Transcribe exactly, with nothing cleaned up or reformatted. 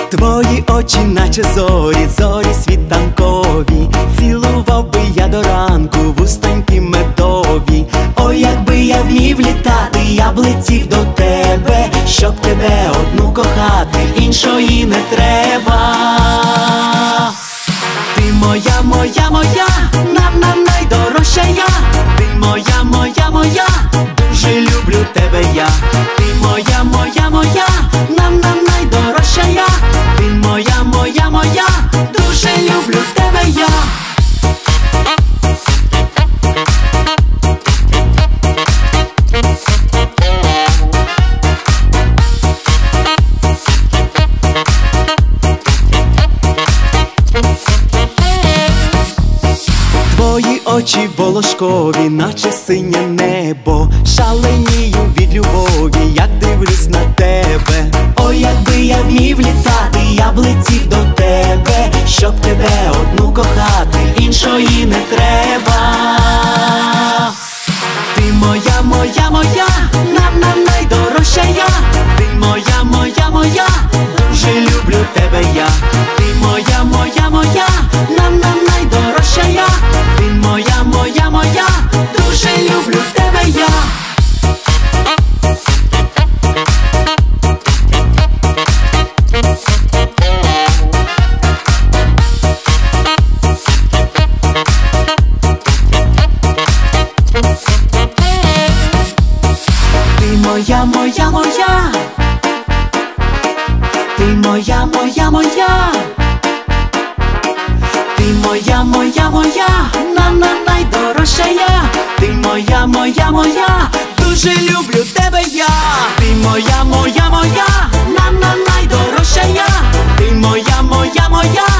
Твої очі, наче зорі, зорі світанкові. Цілував би я до ранку вустоньки медові. Ой, якби я вмів літати, я б летів до тебе, щоб тебе одну кохати, іншої не треба. Ти моя, моя, моя, нам-нам найдорожча я. Ти моя, моя, моя, дуже люблю тебе я. Ти моя, моя, моя, нам-нам найдорожча я. Ти моя, моя, моя, дуже люблю тебе я. Твої очі волошкові, наче синє небо. Шаленію від любові, як дивлюсь на тебе. Ой, якби я вмів літати, я б летів до тебе, щоб тебе одну кохати, іншої не треба. Ти моя, моя, моя, нам-нам найдорожча я. Ти моя, моя, моя, дуже люблю тебе я. Ти моя, моя, моя, нам-нам найдорожча я. Ти моя, моя, моя, дуже люблю тебе я. Моя, моя, моя, ти моя, моя, моя, ти моя, моя, моя, нам-нам найдорожча я. Ти моя, моя, моя, дуже люблю тебе я. Ти моя, моя, моя, нам-нам найдорожча я. Ти моя, моя, моя,